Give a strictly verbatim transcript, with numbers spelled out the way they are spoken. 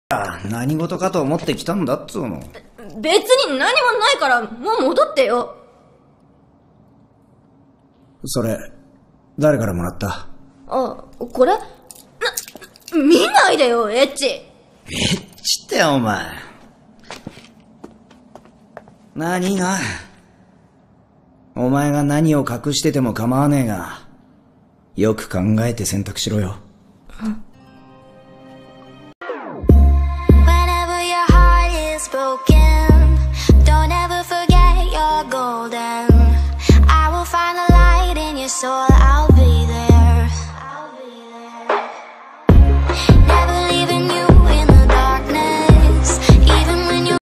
何事かと思って来たんだっつうの。 別に何もないからもう戻ってよ。 それ誰からもらった？ あ、これ？な、見ないでよ、エッチ。エッチってお前。何が？お前が何を隠してても構わねえが、よく考えて選択しろよ。 うん。